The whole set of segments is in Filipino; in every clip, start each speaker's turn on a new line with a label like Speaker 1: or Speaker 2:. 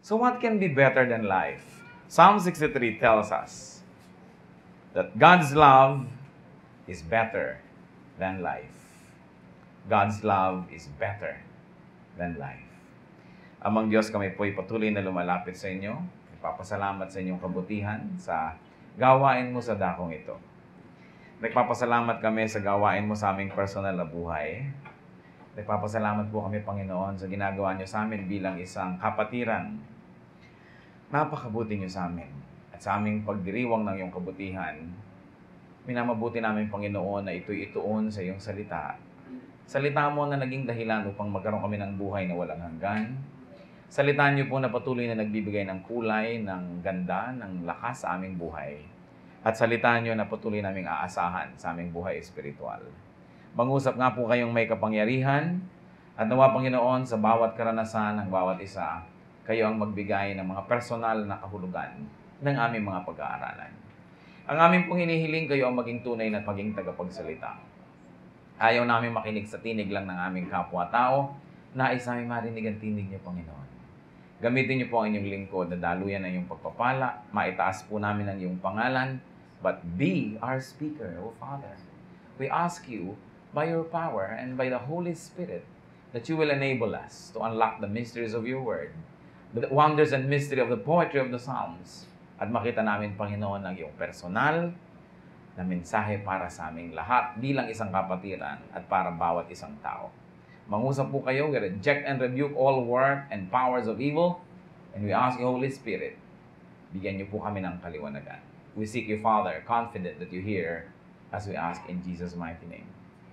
Speaker 1: So what can be better than life? Psalm 63 tells us that God's love is better than life. God's love is better than life. Amang Diyos, kami po'y patuloy na lumalapit sa inyo. Nagpapasalamat sa inyong kabutihan sa gawain mo sa dakong ito. Nagpapasalamat kami sa gawain mo sa aming personal na buhay. Nagpapasalamat po kami, Panginoon, sa ginagawa niyo sa amin bilang isang kapatiran. Napakabuti niyo sa amin. At sa aming pagdiriwang ng iyong kabutihan, minamabuti namin, Panginoon, na ito'y ituon sa iyong salita. Salita mo na naging dahilan upang magkaroon kami ng buhay na walang hanggan. Salita niyo po na patuloy na nagbibigay ng kulay, ng ganda, ng lakas sa aming buhay. At salita niyo na patuloy naming aasahan sa aming buhay espiritual. Mangusap nga po kayong may kapangyarihan at nawa, Panginoon, sa bawat karanasan ng bawat isa, kayo ang magbigay ng mga personal na kahulugan ng aming mga pag-aaralan. Ang aming pong hinihiling, kayo ang maging tunay na paging tagapagsalita. Ayaw namin makinig sa tinig lang ng aming kapwa-tao, nais namin marinig ang tinig niyo, Panginoon. Gamitin niyo po ang inyong lingkod na daluyan ng iyong pagpapala, maitaas po namin ang iyong pangalan, but be our speaker, O Father. We ask you, by your power and by the Holy Spirit, that you will enable us to unlock the mysteries of your word, the wonders and mystery of the poetry of the Psalms, at makita namin, Panginoon, ang iyong personal na mensahe para sa aming lahat bilang isang kapatiran at para bawat isang tao. Mangusap po kayo, we reject and rebuke all work and powers of evil, and we ask you, Holy Spirit, bigyan niyo po kami ng kaliwanagan. We seek you, Father, confident that you hear as we ask in Jesus' mighty name.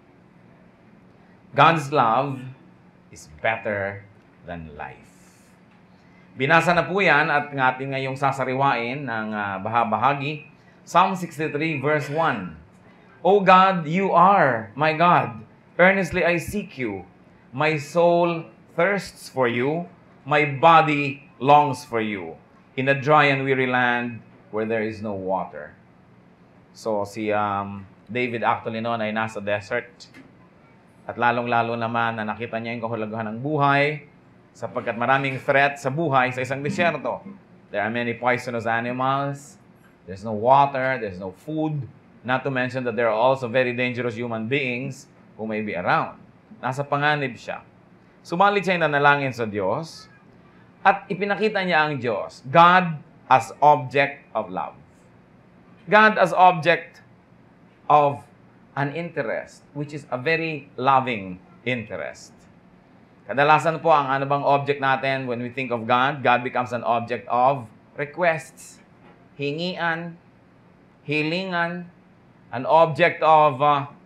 Speaker 1: God's love is better than life. Binasa na po yan at ating ngayong sasariwain ng bahagi. Psalm 63 verse 1. O God, you are my God. Earnestly I seek you. My soul thirsts for you. My body longs for you. In a dry and weary land where there is no water. So si David actually noon ay nasa desert. At lalong-lalo naman na nakita niya yung kahulugan ng buhay sapagkat maraming threat sa buhay sa isang disyerto. There are many poisonous animals. There's no water. There's no food. Not to mention that there are also very dangerous human beings who may be around. Nasa panganib siya. Sumalit siya na nalangin sa Diyos at ipinakita niya ang Diyos, God as object of love. God as object of an interest, which is a very loving interest. Kadalasan po, ang ano bang object natin when we think of God, God becomes an object of requests, hingian, hilingan, an object of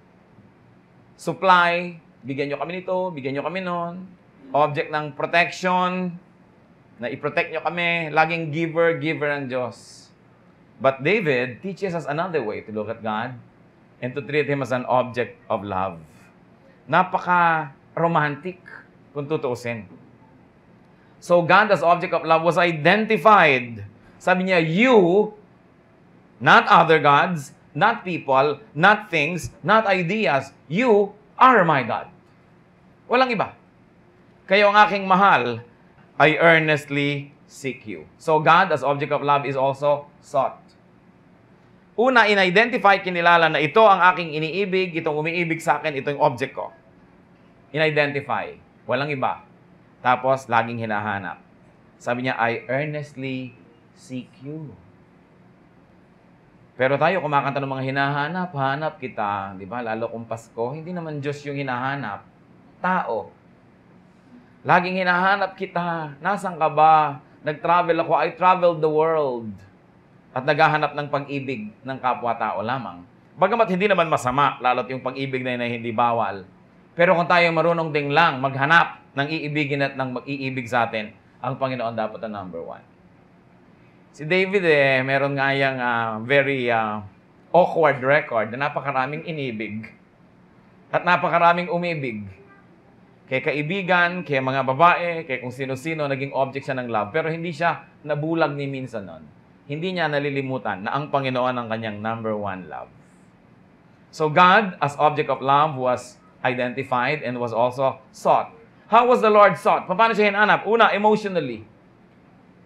Speaker 1: supply, bigyan nyo kami nito, bigyan nyo kami nun, object ng protection, na i-protect nyo kami, laging giver ang Diyos. But David teaches us another way to look at God and to treat Him as an object of love. Napaka-romantic, kung tutuusin. So God as object of love was identified. Sabi niya, you, not other gods, not people, not things, not ideas, you are my God. Walang iba. Kayo ang aking mahal, I earnestly seek you. So God as object of love is also sought. Una, in-identify, kinilala na ito ang aking iniibig, itong umiibig sa akin, ito yung object ko. In-identify. Walang iba. Tapos, laging hinahanap. Sabi niya, I earnestly seek you. Pero tayo, kumakanta ng mga hinahanap, hanap kita, di ba? Lalo kung Pasko, hindi naman Diyos yung hinahanap. Tao. Laging hinahanap kita. Nasaan ka ba? Nag-travel ako. I traveled the world. At naghahanap ng pag-ibig ng kapwa-tao lamang. Bagamat hindi naman masama, lalo't yung pag-ibig na hindi bawal. Pero kung tayo marunong ding lang maghanap ng iibigin at ng mag-iibig sa atin, ang Panginoon dapat ang number one. Si David meron nga yung very awkward record na napakaraming inibig at napakaraming umibig. Kay kaibigan, kay mga babae, kay kung sino-sino, naging object siya ng love. Pero hindi siya nabulag ni minsan nun. Hindi niya nalilimutan na ang Panginoon ang kanyang number one love. So God, as object of love, was identified and was also sought. How was the Lord sought? Paano siya hinanap? Una, emotionally.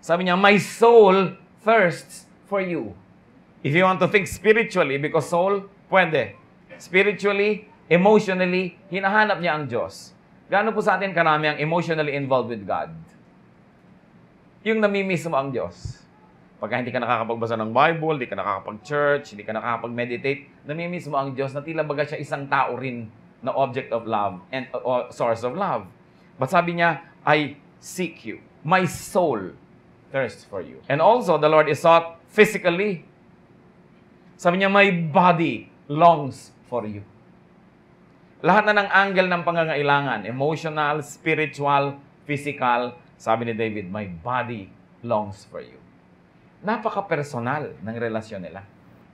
Speaker 1: Sabi niya, my soul thirsts for you. If you want to think spiritually, because soul, pwede. Spiritually, emotionally, hinahanap niya ang Diyos. Gaano po sa atin karami ang emotionally involved with God? Yung namimiss mo ang Diyos. Pagka hindi ka nakakapagbasa ng Bible, hindi ka nakakapag-church, hindi ka nakakapag-meditate, namimiss mo ang Diyos na tila baga siya isang tao rin na object of love and source of love. But sabi niya, I seek you. My soul thirsts for you. And also, the Lord is sought physically. Sabi niya, my body longs for you. Lahat na ng angle ng pangangailangan, emotional, spiritual, physical, sabi ni David, my body longs for you. Napaka-personal ng relasyon nila.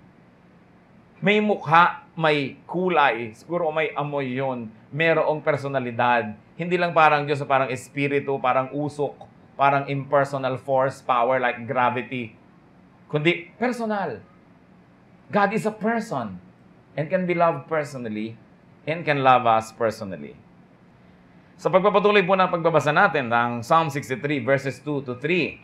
Speaker 1: May mukha, may kulay, siguro may amoy yun, merong personalidad. Hindi lang parang Diyos, parang espiritu, parang usok, parang impersonal force, power like gravity. Kundi personal. God is a person and can be loved personally and can love us personally. Sa pagpapatuloy po ng pagbabasa natin ng Psalm 63 verses 2 to 3,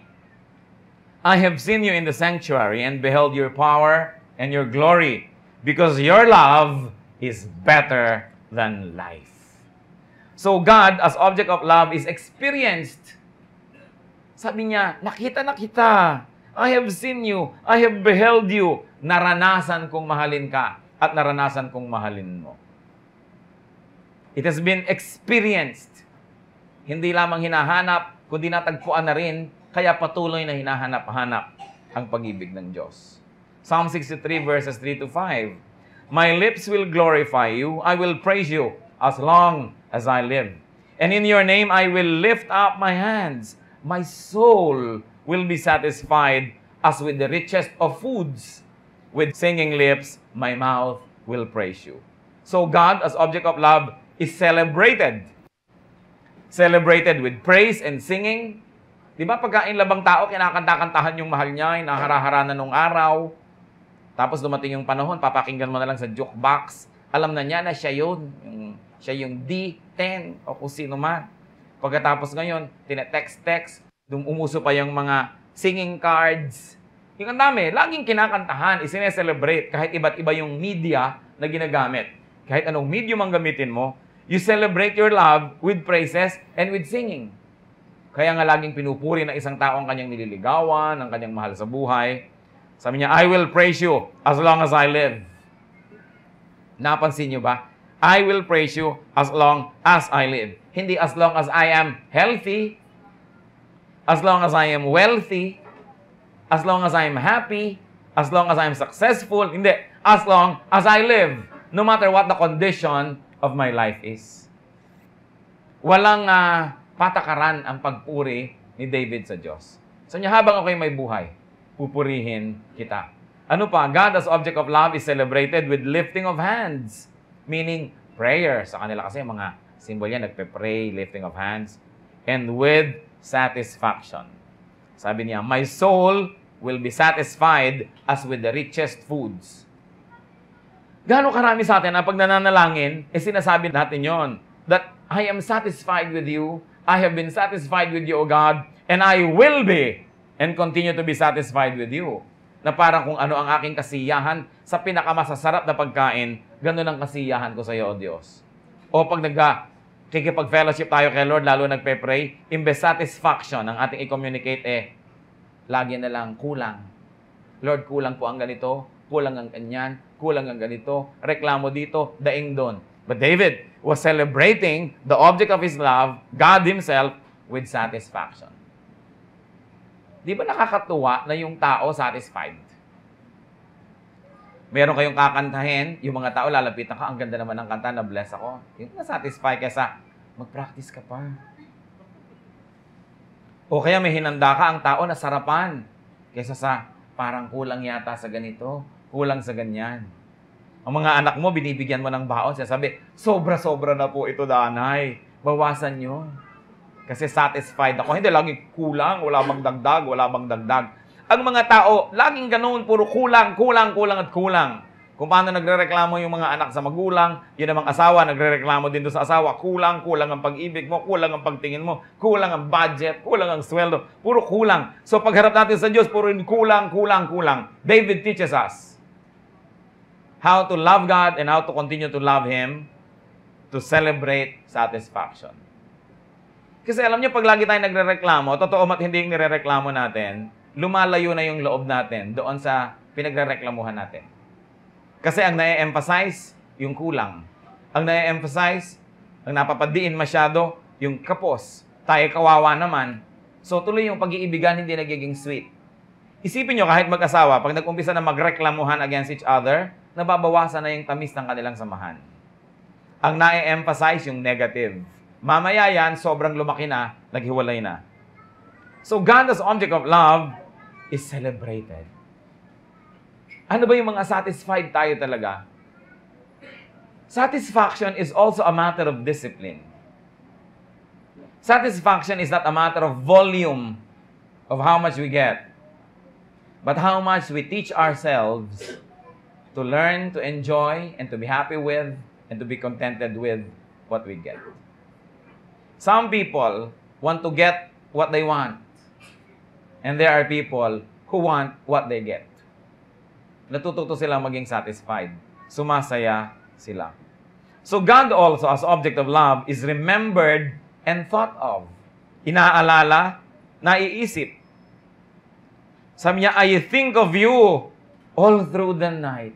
Speaker 1: I have seen you in the sanctuary and beheld your power and your glory, because your love is better than life. So God, as object of love, is experienced. Sabi niya, nakita na kita. I have seen you. I have beheld you. Naranasan kong mahalin ka at naranasan kong mahalin mo. It has been experienced. Hindi lamang hinahanap, kundi natagpuan na rin, kaya patuloy na hinahanap-hanap ang pag-ibig ng Diyos. Psalm 63 verses 3 to 5. My lips will glorify you. I will praise you as long as I live. And in your name I will lift up my hands. My soul will be satisfied as with the richest of foods. With singing lips, my mouth will praise you. So God, as object of love, is celebrated. Celebrated with praise and singing. Di ba pagkain labang tao, kinakanta-kantahan yung mahal niya, nahara-harana nung araw. Tapos dumating yung panahon, papakinggan mo na lang sa jukebox. Alam na niya na siya yun. Siya yung D10 o kung sino man. Pagkatapos ngayon, tinetext-text, umuso pa yung mga singing cards. Yung ang dami, laging kinakantahan, isineselebrate kahit iba't iba yung media na ginagamit. Kahit anong medium ang gamitin mo, you celebrate your love with praises and with singing. Kaya nga laging pinupuri ng isang tao ang kanyang nililigawan, ang kanyang mahal sa buhay. Sabi niya, I will praise you as long as I live. Napansin niyo ba? I will praise you as long as I live. Hindi as long as I am healthy, as long as I am wealthy, as long as I am happy, as long as I am successful. Hindi, as long as I live. No matter what the condition of my life is. Walang patakaran ang pagpuri ni David sa Diyos. So niya, habang ako'y may buhay, pupurihin kita. Ano pa? God as object of love is celebrated with lifting of hands. Meaning, prayer. Sa kanila kasi mga symbol yan, nagpe-pray, lifting of hands. And with satisfaction. Sabi niya, my soul will be satisfied as with the richest foods. Gaano karami sa atin na pag nananalangin, sinasabi natin yon, that I am satisfied with you, I have been satisfied with you, O God, and I will be and continue to be satisfied with you. Na parang kung ano ang aking kasiyahan sa pinakamasasarap na pagkain, ganun ang kasiyahan ko sa iyo, O Diyos. O pag kikipag-fellowship tayo kay Lord, lalo nagpe-pray, imbes satisfaction ang ating i-communicate, lagi na lang kulang. Lord, kulang po ang ganito, kulang ang ganyan, kulang ang ganito, reklamo dito, daing doon. But David was celebrating the object of his love, God Himself, with satisfaction. Di ba nakakatuwa na yung tao satisfied? Meron kayong kakantahin, yung mga tao lalapitan ka, ang ganda naman ng kanta, na-bless ako. Yung na-satisfy kaysa, mag-practice ka pa. O kaya may hinanda ka, ang tao nasarapan. Kaysa sa, parang kulang yata sa ganito, kulang sa ganyan. Ang mga anak mo, binibigyan mo ng baon, sabi, sobra-sobra na po ito, danay. Bawasan nyo. Kasi satisfied ako. Hindi, lagi kulang, wala bang dagdag, wala bang dagdag. Ang mga tao, laging ganoon, puro kulang, kulang, kulang at kulang. Kung paano nagrereklamo yung mga anak sa magulang, yun namang asawa, nagrereklamo din doon sa asawa, kulang ang pag-ibig mo, kulang ang pagtingin mo, kulang ang budget, kulang ang sweldo, puro kulang. So pagharap natin sa Diyos, puro kulang. David teaches us how to love God and how to continue to love Him to celebrate satisfaction. Kasi alam niyo, pag lagi tayo nagrereklamo, totoo mat hindi yung nirereklamo natin, lumalayo na yung loob natin doon sa pinagrereklamuhan natin. Kasi ang na-emphasize, yung kulang. Ang na-emphasize, ang napapadiin masyado, yung kapos. Tayo kawawa naman. So tuloy yung pag-iibigan hindi nagiging sweet. Isipin nyo, kahit mag-asawa, pag nag-umpisa na magreklamuhan against each other, nababawasan na yung tamis ng kanilang samahan. Ang na-emphasize, yung negative. Mamaya yan, sobrang lumaki na, naghiwalay na. So God as object of love is celebrated. Ano ba yung mga satisfied tayo talaga? Satisfaction is also a matter of discipline. Satisfaction is not a matter of volume of how much we get, but how much we teach ourselves to learn, to enjoy, and to be happy with, and to be contented with what we get. Some people want to get what they want, and there are people who want what they get. Natututo silang maging satisfied. Sumasaya sila. So God also, as object of love, is remembered and thought of. Inaalala, naiisip. Sabi niya, I think of you all through the night.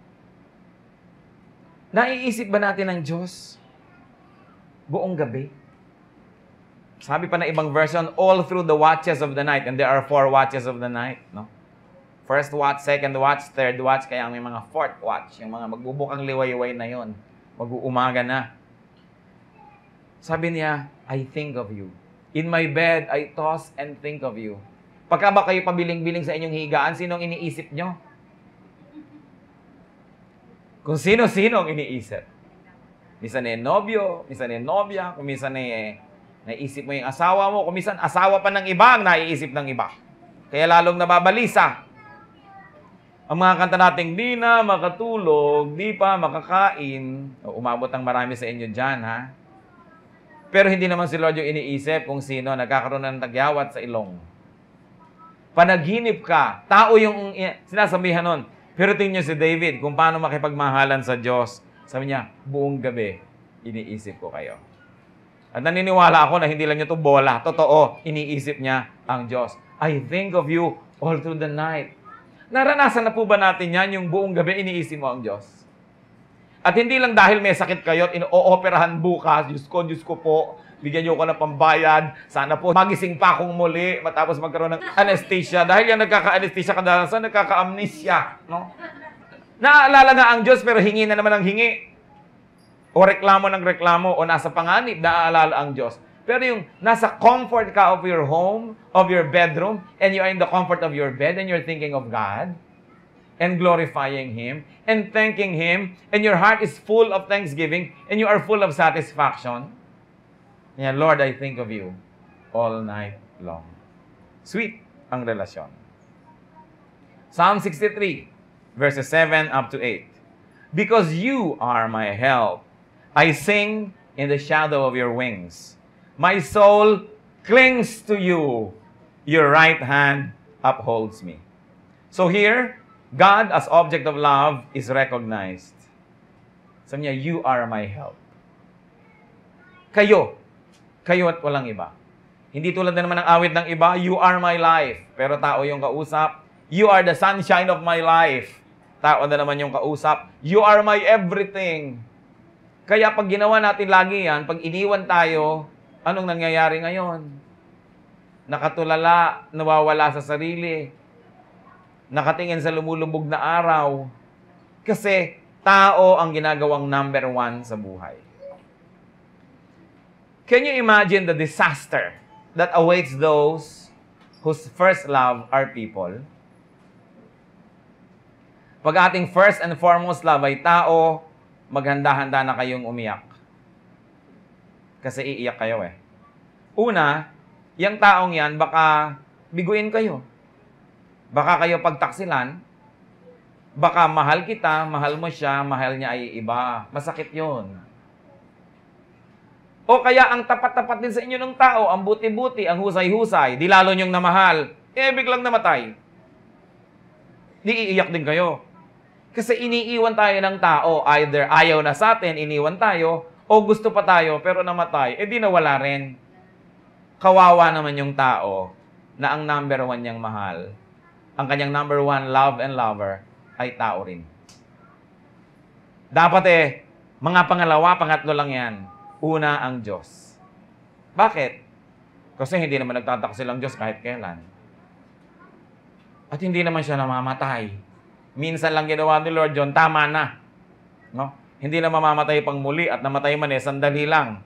Speaker 1: Naiisip ba natin ang Diyos buong gabi? Sabi pa na ibang version, all through the watches of the night. And there are 4 watches of the night, no? First watch, second watch, third watch, kaya may mga fourth watch. Yung mga magbubukang liwayway na yon, mag-uumaga na. Sabi niya, I think of you. In my bed, I toss and think of you. Pagka ba kayo pabiling-biling sa inyong higaan, sinong iniisip nyo? Kung sino-sinong iniisip. Minsan nobyo, minsan nobya, kung minsan naisip mo yung asawa mo, kung minsan asawa pa ng iba ang naiisip ng iba. Kaya lalong nababalisa. Ang mga kanta nating, di na makatulog, di pa makakain. Umabot ang marami sa inyo dyan, ha? Pero hindi naman si Lord yung iniisip kung sino nagkakaroon ng tagyawat sa ilong. Panaginip ka. Tao yung sinasabihan nun. Pero tingnan niyo si David, kung paano makipagmahalan sa Diyos. Sabi niya, buong gabi, iniisip ko kayo. At naniniwala ako na hindi lang niya ito bola. Totoo, iniisip niya ang Diyos. I think of you all through the night. Naranasan na po ba natin yan, yung buong gabi iniisip mo ang Diyos? At hindi lang dahil may sakit kayo at ino-operahan bukas, Diyos ko po, bigyan niyo ko ng pambayad, sana po magising pa akong muli, matapos magkaroon ng anesthesia. Dahil yan nagkaka-anesthesia, kadalasan nagkaka-amnesia. No? Naaalala nga ang Diyos, pero hingi na naman ang hingi. O reklamo ng reklamo, o nasa panganib, naaalala ang Diyos. Pero yung nasa comfort ka of your home, of your bedroom, and you are in the comfort of your bed, and you're thinking of God, and glorifying Him, and thanking Him, and your heart is full of thanksgiving, and you are full of satisfaction. Yeah, Lord, I think of you all night long. Sweet ang relasyon. Psalm 63, verses 7 up to 8. Because you are my help, I sing in the shadow of your wings. My soul clings to you. Your right hand upholds me. So here, God as object of love is recognized. Sabi niya, you are my help. Kayo at walang iba. Hindi tulad na naman ng awit ng iba, you are my life. Pero tao yung kausap, you are the sunshine of my life. Tao na naman yung kausap, you are my everything. Kaya pag ginawa natin lagi yan, pag iniwan tayo, anong nangyayari ngayon? Nakatulala, nawawala sa sarili, nakatingin sa lumulubog na araw. Kasi tao ang ginagawang number 1 sa buhay. Can you imagine the disaster that awaits those whose first love are people? Pag ating first and foremost love ay tao, maghanda-handa na kayong umiyak. Kasi iiyak kayo eh. Una, yung taong yan, baka biguin kayo. Baka kayo pagtaksilan. Baka mahal kita, mahal mo siya, mahal niya ay iba. Masakit yun. O kaya ang tapat-tapat din sa inyo ng tao, ang buti-buti, ang husay-husay, di lalo niyong namahal, biglang namatay. Di iiyak din kayo. Kasi iniiwan tayo ng tao, either ayaw na sa atin, iniwan tayo, o gusto pa tayo, pero namatay, di nawala rin. Kawawa naman yung tao na ang number 1 niyang mahal, ang kanyang number 1 love and lover, ay tao rin. Dapat mga pangalawa, pangatlo lang yan. Una, ang Diyos. Bakit? Kasi hindi naman nagtataksil ang Diyos kahit kailan. At hindi naman siya namamatay. Minsan lang ginawa ni Lord John, tama na. No? Hindi na mamamatay pang muli at namatay man sandali lang.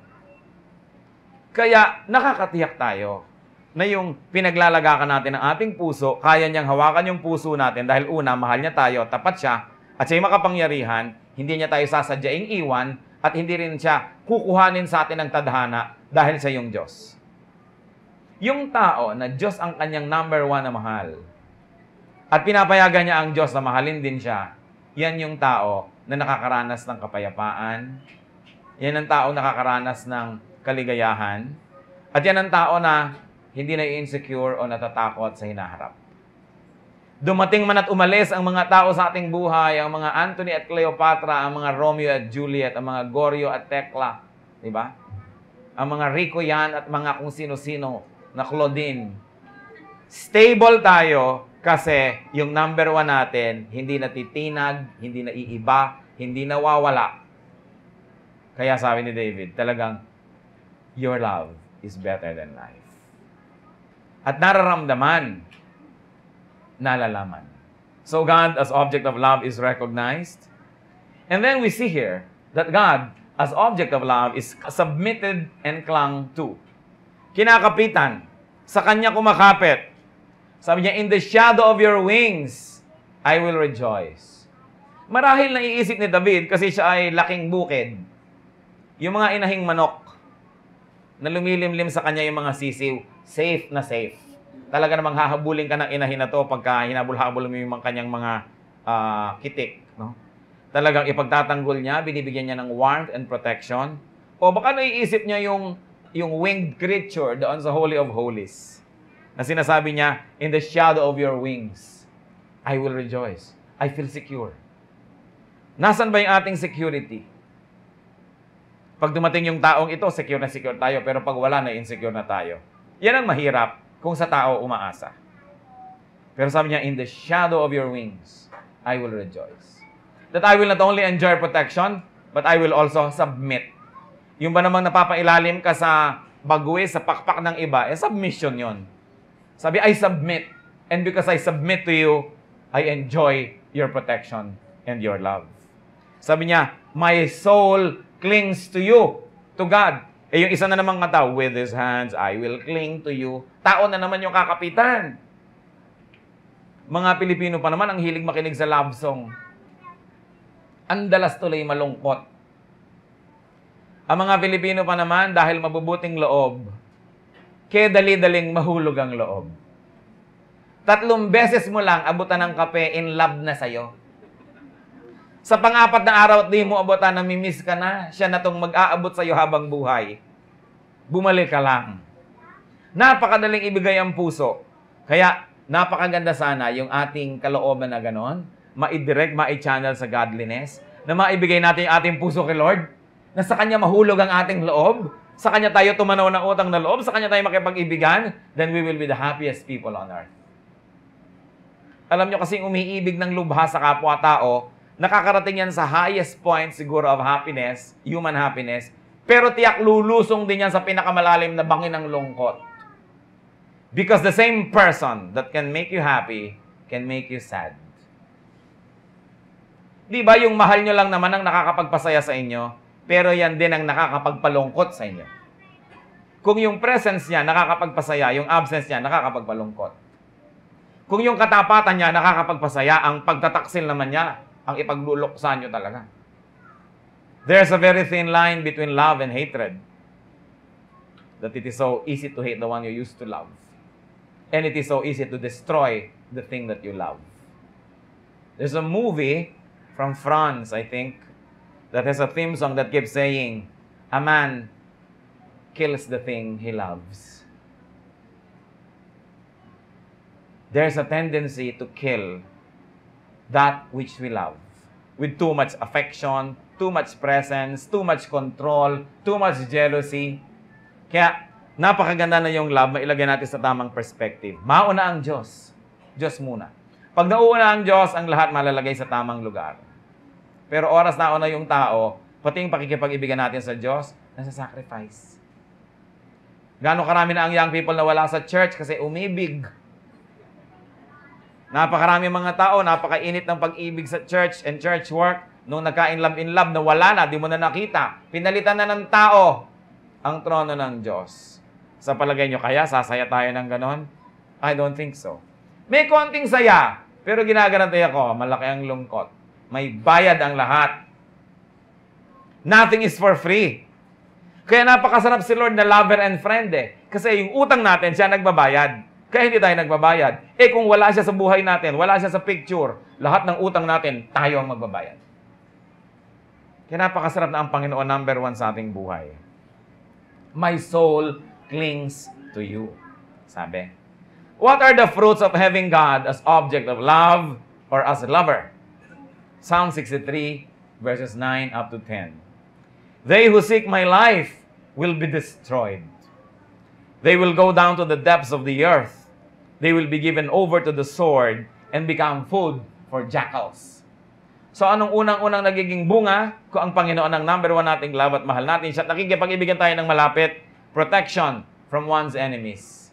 Speaker 1: Kaya nakakatiyak tayo na yung pinaglalagakan natin ng ating puso, kaya niyang hawakan yung puso natin dahil una, mahal niya tayo, tapat siya, at siya'y makapangyarihan, hindi niya tayo sasadyaing iwan, at hindi rin siya kukuhanin sa atin ng tadhana dahil sa yung Diyos. Yung tao na Diyos ang kanyang number 1 na mahal, at pinapayagan niya ang Diyos na mahalin din siya, yan yung tao na nakakaranas ng kapayapaan, yan ang tao na nakakaranas ng kaligayahan, at yan ang tao na hindi na insecure o natatakot sa hinaharap. Dumating man at umalis ang mga tao sa ating buhay, ang mga Anthony at Cleopatra, ang mga Romeo at Juliet, ang mga Goryeo at Tekla, di ba? Ang mga Rico yan at mga kung sino-sino na Claudine. Stable tayo kasi yung number 1 natin, hindi natitinag, hindi naiiba, hindi nawawala. Kaya sabi ni David, talagang, your love is better than life. At nararamdaman, nalalaman. So God as object of love is recognized. And then we see here that God as object of love is submitted and clung to. Kinakapitan. Sa Kanya kumakapit. Sabi niya, in the shadow of your wings, I will rejoice. Marahil naiisip ni David kasi siya ay laking bukid. Yung mga inahing manok na lumilimlim sa kanya yung mga sisiw, safe na safe. Talaga namang hahabulin ka ng inahin na to pagka hinabol-habol mo yung kanyang mga kitik. No? Talagang ipagtatanggol niya, binibigyan niya ng warmth and protection. O baka naiisip niya yung winged creature doon sa Holy of Holies. Na sinasabi niya, in the shadow of your wings, I will rejoice. I feel secure. Nasaan ba yung ating security? Pag dumating yung taong ito, secure na secure tayo. Pero pag wala na, insecure na tayo. Yan ang mahirap kung sa tao umaasa. Pero sabi niya, in the shadow of your wings, I will rejoice. That I will not only enjoy protection, but I will also submit. Yung ba namang napapailalim ka sa bagwe, sa pakpak ng iba, submission yon. Sabi, I submit. And because I submit to you, I enjoy your protection and your love. Sabi niya, my soul clings to you, to God. Yung isa na namang mata, with His hands, I will cling to you. Tao na naman yung kakapitan. Mga Pilipino pa naman, ang hilig makinig sa love song. Ang dalas tuloy malungkot. Ang mga Pilipino pa naman, dahil mabubuting loob, kaya dali-daling mahulog ang loob. 3 beses mo lang abutan ng kape, in love na sa'yo. Sa pang-4 na araw at di mo abutan, namimiss ka na, siya na tong mag-aabot sa'yo habang buhay. Bumalik ka lang. Napakadaling ibigay ang puso. Kaya, napakaganda sana yung ating kalooban na ganon, ma-direct, ma-channel sa godliness, na maibigay natin yung ating puso kay Lord, na sa Kanya mahulog ang ating loob, sa Kanya tayo tumanaw ng utang na loob, sa Kanya tayo makipag-ibigan, then we will be the happiest people on earth. Alam nyo kasi umiibig ng lubha sa kapwa-tao, nakakarating yan sa highest point siguro of happiness, human happiness, pero tiyak lulusong din yan sa pinakamalalim na bangin ng lungkot. Because the same person that can make you happy can make you sad. Di ba yung mahal nyo lang naman ang nakakapagpasaya sa inyo, pero yan din ang nakakapagpalungkot sa inyo. Kung yung presence niya nakakapagpasaya, yung absence niya nakakapagpalungkot. Kung yung katapatan niya nakakapagpasaya, ang pagtataksil naman niya ang ipagluluksan nyo talaga. There's a very thin line between love and hatred. That it is so easy to hate the one you used to love. And it is so easy to destroy the thing that you love. There's a movie from France, I think, that has a theme song that keeps saying, a man kills the thing he loves. There's a tendency to kill that which we love with too much affection, too much presence, too much control, too much jealousy. Kaya, napakaganda na yung love, mailagay natin sa tamang perspective. Mauna ang Diyos. Diyos muna. Pag nauna ang Diyos, ang lahat malalagay sa tamang lugar. Pero oras na una yung tao, pati yung pakikipag-ibigan natin sa Diyos, nasa sacrifice. Gano'ng karami na ang young people na wala sa church kasi umibig. Napakarami mga tao, napakainit ng pag-ibig sa church and church work. Nung nagka-in-love na wala na, di mo na nakita. Pinalitan na ng tao ang trono ng Diyos. Sa palagay nyo, kaya sasaya tayo ng ganon? I don't think so. May konting saya, pero ginagarantay ako, malaki ang lungkot. May bayad ang lahat. Nothing is for free. Kaya napakasarap si Lord na lover and friend eh. Kasi yung utang natin, siya nagbabayad. Kaya hindi tayo nagbabayad. Eh kung wala siya sa buhay natin, wala siya sa picture, lahat ng utang natin, tayo ang magbabayad. Kaya napakasarap na ang Panginoon number 1 sa ating buhay. My soul clings to you. Sabi. What are the fruits of having God as object of love or as a lover? Psalm 63, verses 9 up to 10. They who seek my life will be destroyed. They will go down to the depths of the earth. They will be given over to the sword and become food for jackals. So anong unang-unang nagiging bunga kung ang Panginoon ang number 1 nating love at mahal natin siya at nakikipag-ibigan tayo ng malapit? Protection from one's enemies.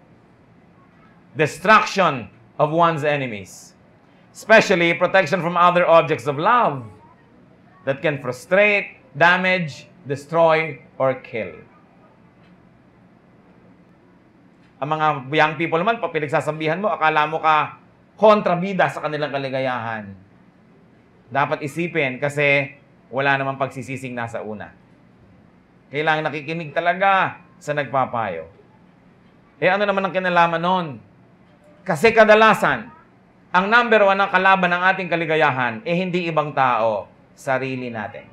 Speaker 1: Destruction of one's enemies. Especially protection from other objects of love that can frustrate, damage, destroy, or kill. Ang mga young people naman, pag pinagsasabihan mo, akala mo ka kontrabida sa kanilang kaligayahan. Dapat isipin kasi wala namang pagsisising nasa una. Kailangan nakikinig talaga sa nagpapayo. Eh ano naman ang kinalaman nun? Kasi kadalasan, ang number 1 na kalaban ng ating kaligayahan, eh hindi ibang tao, sarili natin.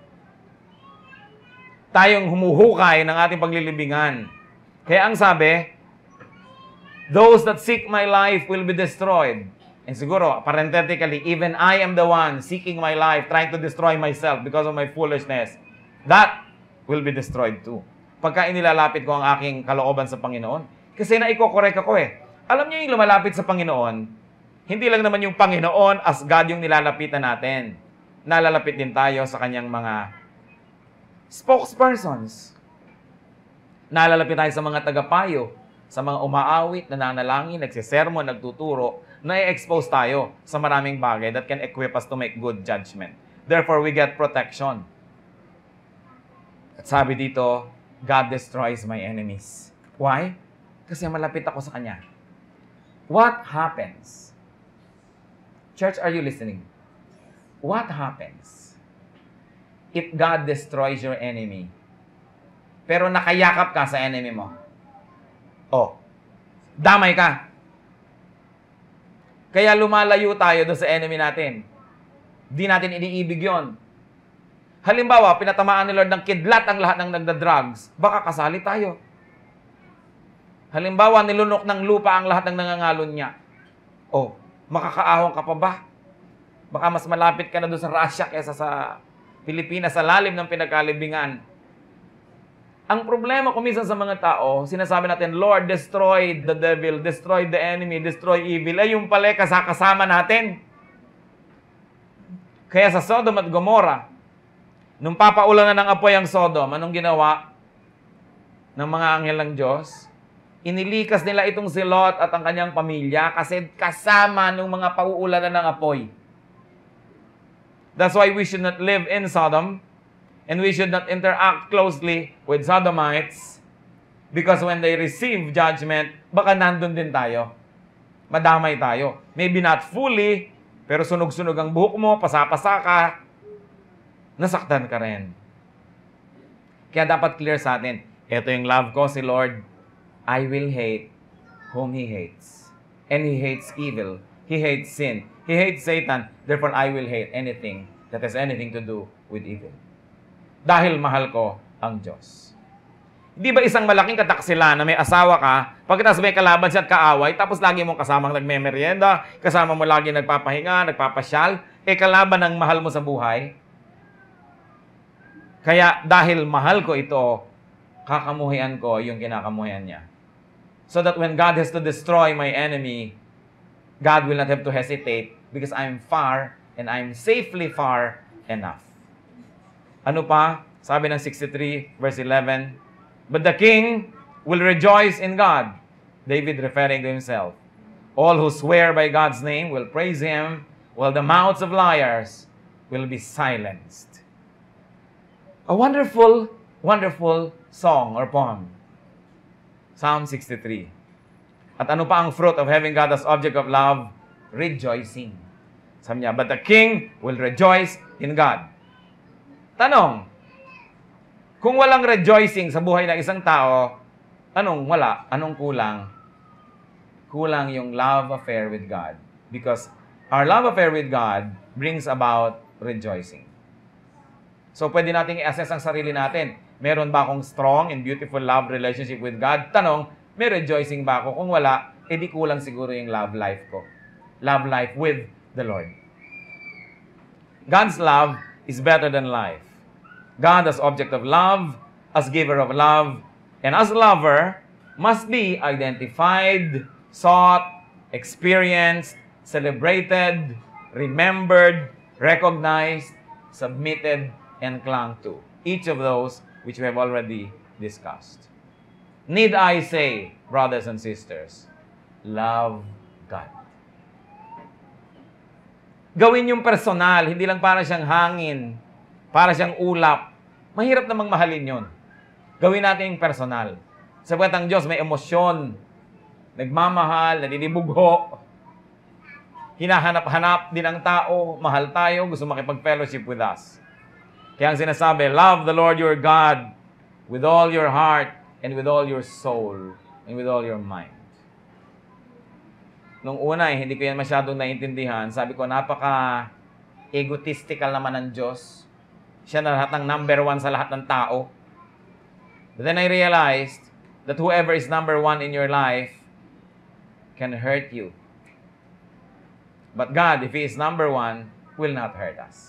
Speaker 1: Tayong humuhukay ng ating paglilibingan. Kaya ang sabi, those that seek my life will be destroyed. And siguro, parenthetically, even I am the one seeking my life, trying to destroy myself because of my foolishness. That will be destroyed too. Pagka inilalapit ko ang aking kalooban sa Panginoon, kasi naiko-correct ako eh. Alam niyo yung lumalapit sa Panginoon, hindi lang naman yung Panginoon as God yung nilalapitan natin. Nalalapit din tayo sa kanyang mga spokespersons. Nalalapit tayo sa mga tagapayo, sa mga umaawit, nananalangin, nagsisermon, nagtuturo, na-expose tayo sa maraming bagay that can equip us to make good judgment. Therefore, we get protection. At sabi dito, God destroys my enemies. Why? Kasi malapit ako sa Kanya. What happens? Church, are you listening? What happens if God destroys your enemy, pero nakayakap ka sa enemy mo? Oh, damay ka. Kaya lumalayo tayo doon sa enemy natin. Di natin iniibig yon. Halimbawa, pinatamaan ni Lord ng kidlat ang lahat ng nagda-drugs, baka kasali tayo. Halimbawa, nilunok ng lupa ang lahat ng nangangalon niya. Oh, makakaahon ka pa ba? Baka mas malapit ka na doon sa Russia kaysa sa Pilipinas, sa lalim ng pinagkalibingan. Ang problema kuminsan sa mga tao, sinasabi natin, Lord, destroy the devil, destroy the enemy, destroy evil. Ay, yung pala kasama natin. Kaya sa Sodom at Gomorrah, nung papaulan na ng apoy ang Sodom, anong ginawa ng mga anghel ng Diyos? Inilikas nila itong si Lot at ang kanyang pamilya kasi kasama ng mga pauulan na ng apoy. That's why we should not live in Sodom and we should not interact closely with Sodomites because when they receive judgment, baka nandun din tayo. Madamay tayo. Maybe not fully, pero sunog-sunog ang buhok mo, pasa-pasa ka, nasaktan ka rin. Kaya dapat clear sa atin, ito yung love ko, si Lord, I will hate whom He hates. And He hates evil. He hates sin. He He hates Satan, therefore I will hate anything that has anything to do with evil. Dahil mahal ko ang Diyos. Hindi ba isang malaking kataksilan na may asawa ka, pagkatapos may kalaban siya at kaaway, tapos lagi mong kasamang nagmemeryenda, kasama mo lagi nagpapahinga, nagpapasyal, kalaban ng mahal mo sa buhay? Kaya dahil mahal ko ito, kakamuhian ko yung kinakamuhian niya. So that when God has to destroy my enemy, God will not have to hesitate because I'm far and I'm safely far enough. Ano pa? Sabi ng 63 verse 11, but the king will rejoice in God. David referring to himself. All who swear by God's name will praise Him, while the mouths of liars will be silenced. A wonderful, wonderful song or poem. Psalm 63. At ano pa ang fruit of having God as object of love? Rejoicing. Sabi niya, but the king will rejoice in God. Tanong, kung walang rejoicing sa buhay ng isang tao, anong wala? Anong kulang? Kulang yung love affair with God. Because our love affair with God brings about rejoicing. So, pwede nating i-assess ang sarili natin. Meron ba akong strong and beautiful love relationship with God? Tanong, may rejoicing ba ako? Kung wala, edi kulang siguro yung love life ko. Love life with the Lord. God's love is better than life. God as object of love, as giver of love, and as lover, must be identified, sought, experienced, celebrated, remembered, recognized, submitted, and clung to. Each of those which we have already discussed. Need I say, brothers and sisters, love God. Gawin yung personal, hindi lang para siyang hangin, para siyang ulap. Mahirap namang mahalin yun. Gawin natin yung personal. Sapagat ang Diyos may emosyon, nagmamahal, naninibugho, hinahanap-hanap din ang tao, mahal tayo, gusto makipag-fellowship with us. Kaya ang sinasabi, love the Lord your God with all your heart and with all your soul and with all your mind. Nung una, hindi ko yan masyadong naintindihan. Sabi ko, napaka-egotistical naman ng Diyos. Siya na lahat ng number one sa lahat ng tao. But then I realized that whoever is number one in your life can hurt you. But God, if He is number one, will not hurt us.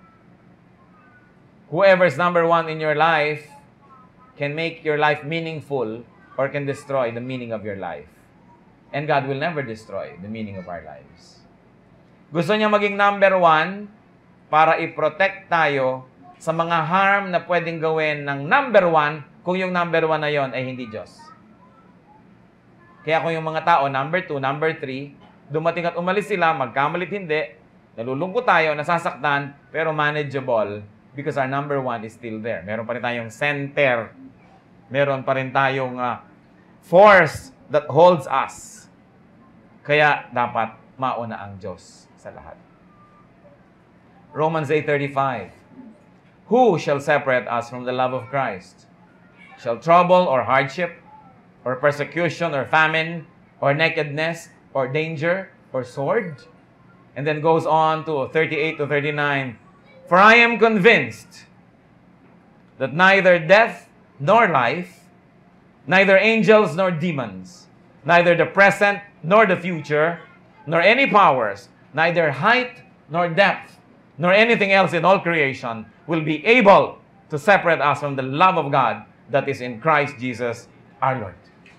Speaker 1: Whoever is number one in your life can make your life meaningful or can destroy the meaning of your life. And God will never destroy the meaning of our lives. Gusto niya maging number one para i-protect tayo sa mga harm na pwedeng gawin ng number one kung yung number one na yon ay hindi Diyos. Kaya kung yung mga tao, number two, number three, dumating at umalis sila, magkamalit hindi, nalulungkot tayo, nasasaktan, pero manageable because our number one is still there. Meron pa rin tayong center. Meron pa rin tayong force that holds us. Kaya dapat mauna ang Diyos sa lahat. Romans 8:35. Who shall separate us from the love of Christ? Shall trouble or hardship, or persecution or famine, or nakedness, or danger, or sword? And then goes on to 38 to 39. For I am convinced that neither death nor life, neither angels nor demons, neither the present nor the future, nor any powers, neither height nor depth, nor anything else in all creation will be able to separate us from the love of God that is in Christ Jesus our Lord.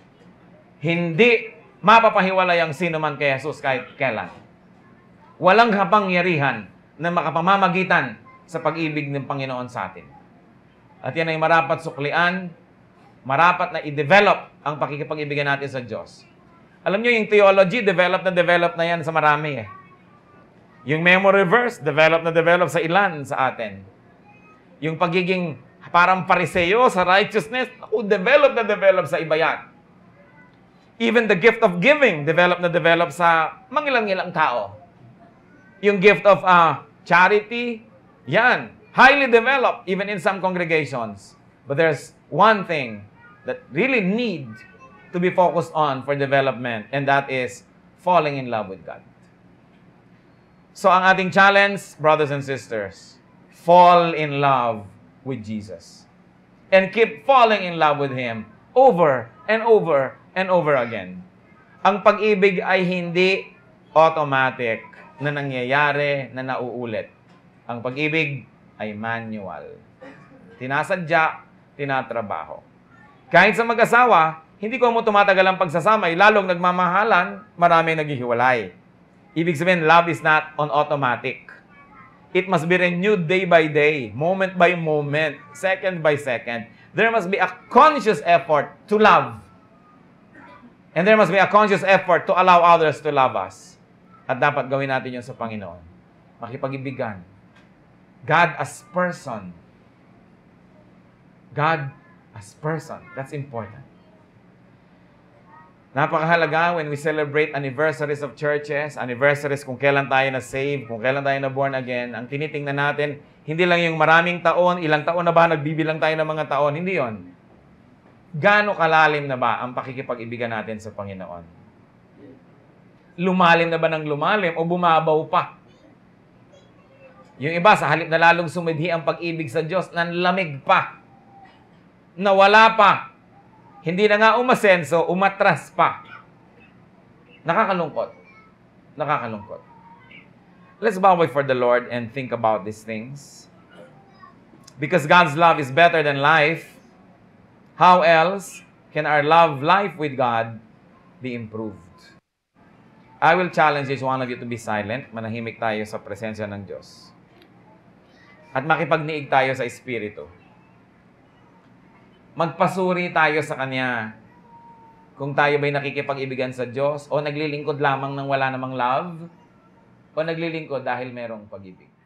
Speaker 1: Hindi mapapahiwalay ang sino man kay Jesus kahit kailan. Walang kapangyarihan na makapamamagitan sa pag-ibig ng Panginoon sa atin. At yan ay marapat suklian, marapat na i-develop ang pakikipag-ibigan natin sa Diyos. Alam nyo, yung theology, develop na yan sa marami eh. Yung memory verse, develop na sa ilan sa atin. Yung pagiging parang pariseo sa righteousness, develop na sa iba yan. Even the gift of giving, develop sa mangilang-ilang tao. Yung gift of charity, yan, highly developed even in some congregations. But there's one thing that really need to be focused on for development, and that is falling in love with God. So ang ating challenge, brothers and sisters, fall in love with Jesus. And keep falling in love with Him over and over and over again. Ang pag-ibig ay hindi automatic na nangyayari, na nauulit. Ang pag-ibig ay manual. Tinasadya, tinatrabaho. Kahit sa mag-asawa, hindi ko mo tumatagal ang pagsasama, lalong nagmamahalan, maraming naghihiwalay. Ibig sabihin, love is not on automatic. It must be renewed day by day, moment by moment, second by second. There must be a conscious effort to love. And there must be a conscious effort to allow others to love us. At dapat gawin natin yun sa Panginoon. Makipag-ibigan. God as person. God as person. That's important. Napakahalaga when we celebrate anniversaries of churches, anniversaries kung kailan tayo na-save, kung kailan tayo na-born again, ang tinitingnan natin, hindi lang yung maraming taon, ilang taon na ba, nagbibilang tayo ng mga taon, hindi yon. Gaano kalalim na ba ang pakikipag-ibigan natin sa Panginoon? Lumalim na ba ng lumalim o bumabaw pa? Yung iba, sa halip na lalong sumidhi ang pag-ibig sa Diyos, nanlamig pa. Nawala pa. Hindi na nga umasenso, umatras pa. Nakakalungkot. Nakakalungkot. Let's bow before the Lord and think about these things. Because God's love is better than life, how else can our life with God be improved? I will challenge each one of you to be silent. Manahimik tayo sa presensya ng Diyos. At makipagniig tayo sa Espiritu. Magpasuri tayo sa Kanya kung tayo ba'y nakikipag-ibigan sa Diyos o naglilingkod lamang ng wala namang love o naglilingkod dahil merong pag-ibig.